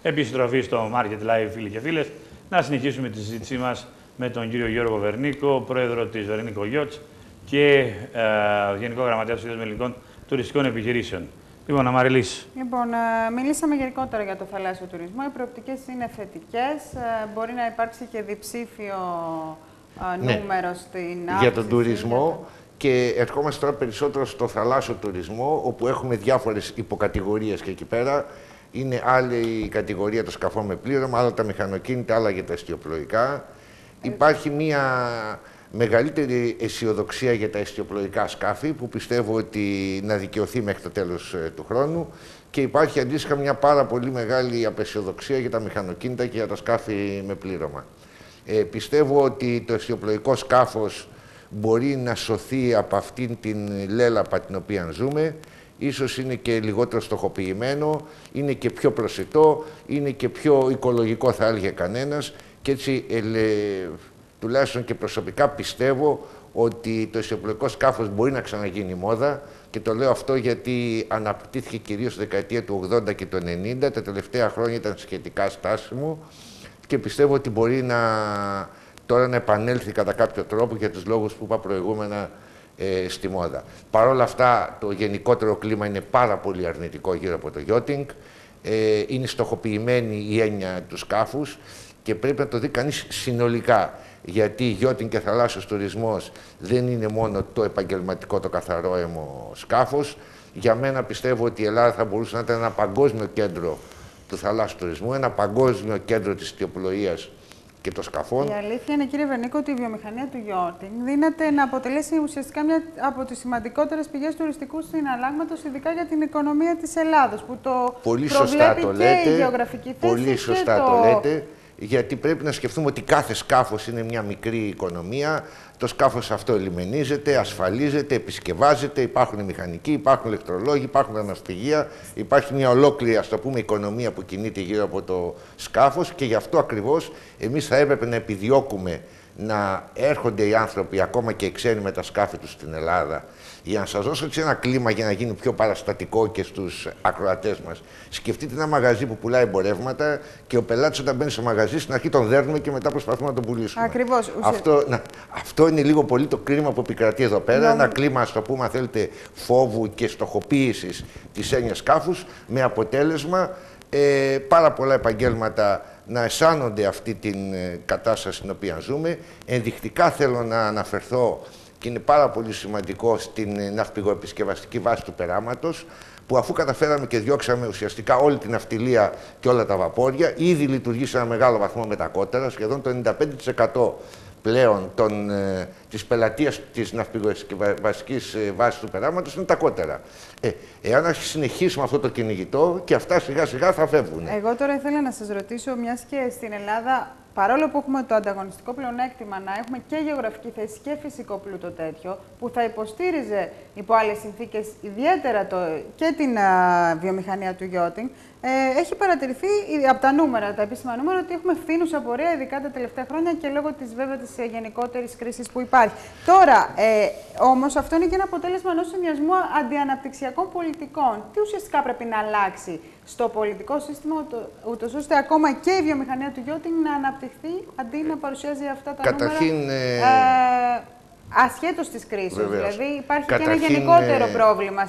επιστροφή στο Market Live, φίλοι και φίλες. Να συνεχίσουμε τη συζήτησή μας με τον κύριο Γιώργο Βερνίκο, πρόεδρο της Βερνίκο Yachts και Γενικό Γραμματέα του Συνδέσμου Ελληνικών Τουριστικών Επιχειρήσεων. Λοιπόν, Αμαριλής. Λοιπόν, μιλήσαμε γενικότερα για το θαλάσσιο τουρισμό. Οι προοπτικές είναι θετικές. Μπορεί να υπάρξει και διψήφιο νούμερο στην αύξηση. Για τον τουρισμό. Και ερχόμαστε τώρα περισσότερο στο θαλάσσιο τουρισμό, όπου έχουμε διάφορες υποκατηγορίες και εκεί πέρα. Είναι άλλη η κατηγορία των σκαφών με πλήρωμα, άλλα τα μηχανοκίνητα, άλλα για τα εστιοπλοϊκά. Υπάρχει μια μεγαλύτερη αισιοδοξία για τα εστιοπλοϊκά σκάφη, που πιστεύω ότι να δικαιωθεί μέχρι το τέλος του χρόνου. Και υπάρχει αντίστοιχα μια πάρα πολύ μεγάλη απεσιοδοξία για τα μηχανοκίνητα και για τα σκάφη με πλήρωμα. Πιστεύω ότι το εστιοπλοϊκό σκάφος μπορεί να σωθεί από αυτήν την λέλαπα την οποία ζούμε. Ίσως είναι και λιγότερο στοχοποιημένο, είναι και πιο προσιτό, είναι και πιο οικολογικό, θα έλεγε κανένας. Και έτσι, τουλάχιστον και προσωπικά, πιστεύω ότι το εστιοπλοϊκό σκάφος μπορεί να ξαναγίνει μόδα. Και το λέω αυτό γιατί αναπτύχθηκε κυρίως στη δεκαετία του 80 και του 90. Τα τελευταία χρόνια ήταν σχετικά στάσιμο και πιστεύω ότι μπορεί τώρα να επανέλθει κατά κάποιο τρόπο για τους λόγους που είπα προηγούμενα στη μόδα. Παρ' όλα αυτά, το γενικότερο κλίμα είναι πάρα πολύ αρνητικό γύρω από το yachting. Είναι στοχοποιημένη η έννοια του σκάφους και πρέπει να το δει κανείς συνολικά. Γιατί yachting και θαλάσσιος τουρισμός δεν είναι μόνο το επαγγελματικό, το καθαρόαιμο σκάφος. Για μένα πιστεύω ότι η Ελλάδα θα μπορούσε να ήταν ένα παγκόσμιο κέντρο του θαλάσσιου τουρισμού, ένα παγκόσμιο κέντρο της εστιοπλοείας και των σκαφών. Η αλήθεια είναι, κύριε Βερνίκο, ότι η βιομηχανία του yachting δύναται να αποτελέσει ουσιαστικά μια από τις σημαντικότερες πηγές τουριστικού συναλλάγματος, ειδικά για την οικονομία της Ελλάδος, που το πολύ σωστά το λέτε, η γεωγραφική θέση. Πολύ σωστά το λέτε, γιατί πρέπει να σκεφτούμε ότι κάθε σκάφος είναι μια μικρή οικονομία. Το σκάφος αυτό λιμενίζεται, ασφαλίζεται, επισκευάζεται, υπάρχουν μηχανικοί, υπάρχουν ηλεκτρολόγοι, υπάρχουν τα ναυπηγεία. Υπάρχει μια ολόκληρη, ας το πούμε, οικονομία που κινείται γύρω από το σκάφος και γι' αυτό ακριβώς εμείς θα έπρεπε να επιδιώκουμε να έρχονται οι άνθρωποι, ακόμα και οι ξένοι, με τα σκάφη τους στην Ελλάδα. Για να σας δώσω έτσι ένα κλίμα για να γίνει πιο παραστατικό και στους ακροατές μας. Σκεφτείτε ένα μαγαζί που πουλάει εμπορεύματα και ο πελάτης όταν μπαίνει στο μαγαζί στην αρχή τον δέρνουμε και μετά προσπαθούμε να τον πουλήσουμε. Ακριβώς. Αυτό είναι λίγο πολύ το κλίμα που επικρατεί εδώ πέρα. Ένα κλίμα, ας το πούμε, αν θέλετε, φόβου και στοχοποίησης της έννοιας σκάφους, με αποτέλεσμα πάρα πολλά επαγγέλματα να αισθάνονται αυτή την κατάσταση στην οποία ζούμε. Ενδεικτικά θέλω να αναφερθώ, και είναι πάρα πολύ σημαντικό, στην ναυπηγοεπισκευαστική βάση του περάματος, που αφού καταφέραμε και διώξαμε ουσιαστικά όλη την ναυτιλία και όλα τα βαπόρια, ήδη λειτουργεί σε ένα μεγάλο βαθμό με τα κότερα. Σχεδόν το 95% πλέον της πελατείας της ναυπηγοεπισκευαστικής βάσης του περάματος είναι τα κότερα. Εάν συνεχίσουμε αυτό το κυνηγητό, και αυτά σιγά σιγά θα φεύγουν. Εγώ τώρα ήθελα να σας ρωτήσω, μιας και στην Ελλάδα, παρόλο που έχουμε το ανταγωνιστικό πλεονέκτημα να έχουμε και γεωγραφική θέση και φυσικό πλούτο τέτοιο, που θα υποστήριζε υπό άλλες συνθήκες ιδιαίτερα και την βιομηχανία του yachting, έχει παρατηρηθεί από τα νούμερα, τα επίσημα νούμερα, ότι έχουμε φθήνουσα πορεία, ειδικά τα τελευταία χρόνια και λόγω της βέβαια της γενικότερης κρίσης που υπάρχει. Τώρα, όμως, αυτό είναι και ένα αποτέλεσμα ενός συνδυασμού αντιαναπτυξιακών πολιτικών. Τι ουσιαστικά πρέπει να αλλάξει στο πολιτικό σύστημα, ούτως ώστε ακόμα και η βιομηχανία του yachting να αναπτυχθεί αντί να παρουσιάζει αυτά τα νούμερα ασχέτως της κρίσης? Δηλαδή, υπάρχει και ένα γενικότερο πρόβλημα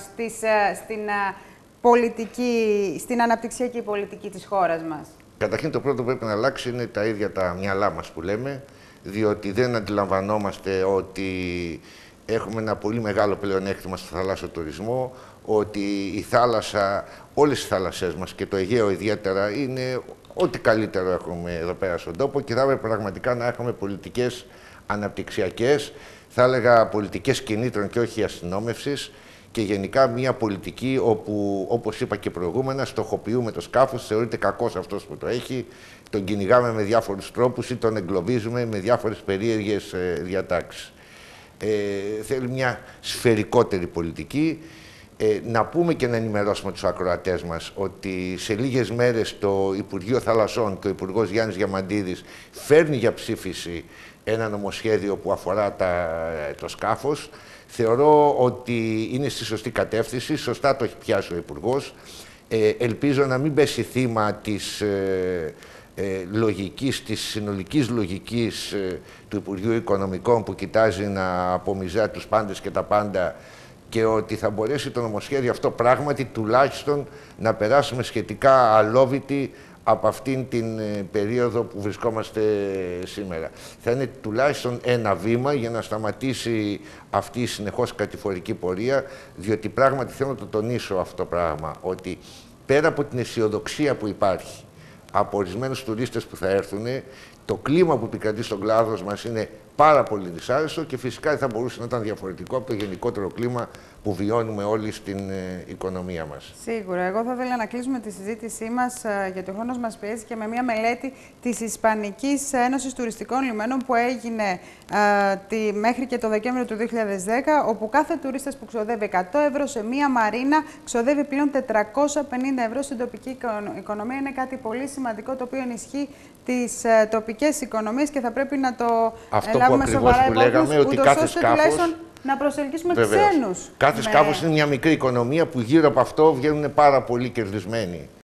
στην αναπτυξιακή πολιτική της χώρας μας. Καταρχήν, το πρώτο που πρέπει να αλλάξει είναι τα ίδια τα μυαλά μας που λέμε, διότι δεν αντιλαμβανόμαστε ότι έχουμε ένα πολύ μεγάλο πλεονέκτημα στο θαλάσσιο τουρισμό, ότι η θάλασσα, όλες οι θάλασσές μας και το Αιγαίο ιδιαίτερα, είναι ό,τι καλύτερο έχουμε εδώ πέρα στον τόπο και θα έπρεπε πραγματικά να έχουμε πολιτικές αναπτυξιακές, θα έλεγα πολιτικές κινήτρων και όχι αστυνόμευσης, και γενικά μια πολιτική όπου, όπως είπα και προηγούμενα, στοχοποιούμε το σκάφος, θεωρείται κακός αυτός που το έχει, τον κυνηγάμε με διάφορους τρόπους ή τον εγκλωβίζουμε με διάφορες περίεργες διατάξεις. Θέλει μια σφαιρικότερη πολιτική. Να πούμε και να ενημερώσουμε τους ακροατές μας ότι σε λίγες μέρες το Υπουργείο Θαλασσών και ο Υπουργός Γιάννης Διαμαντίδης φέρνει για ψήφιση ένα νομοσχέδιο που αφορά το σκάφος. Θεωρώ ότι είναι στη σωστή κατεύθυνση, σωστά το έχει πιάσει ο Υπουργός. Ελπίζω να μην πέσει θύμα της λογικής, της συνολικής λογικής του Υπουργείου Οικονομικών που κοιτάζει να απομυζά τους πάντες και τα πάντα, και ότι θα μπορέσει το νομοσχέδιο αυτό πράγματι τουλάχιστον να περάσουμε σχετικά αλόβητοι από αυτήν την περίοδο που βρισκόμαστε σήμερα. Θα είναι τουλάχιστον ένα βήμα για να σταματήσει αυτή η συνεχώς κατηφορική πορεία, διότι πράγματι θέλω να το τονίσω αυτό το πράγμα, ότι πέρα από την αισιοδοξία που υπάρχει από ορισμένους τουρίστες που θα έρθουν, το κλίμα που επικρατεί στον κλάδο μας είναι πάρα πολύ δυσάρεστο και φυσικά δεν θα μπορούσε να ήταν διαφορετικό από το γενικότερο κλίμα που βιώνουμε όλοι στην οικονομία μας. Σίγουρα. Εγώ θα ήθελα να κλείσουμε τη συζήτησή μας, γιατί ο χρόνος μας πιέζει, και με μια μελέτη της Ισπανικής Ένωσης Τουριστικών Λιμένων που έγινε μέχρι και το Δεκέμβριο του 2010, όπου κάθε τουρίστας που ξοδεύει 100 ευρώ σε μία μαρίνα ξοδεύει πλέον 450 ευρώ στην τοπική οικονομία. Είναι κάτι πολύ σημαντικό, το οποίο ενισχύει τις τοπικές οικονομίες και θα πρέπει να το λάβουμε σοβαρά υπόψη, ούτως ώστε τουλάχιστον να προσελκύσουμε ξένους. Κάθε σκάφος είναι μια μικρή οικονομία που γύρω από αυτό βγαίνουν πάρα πολύ κερδισμένοι.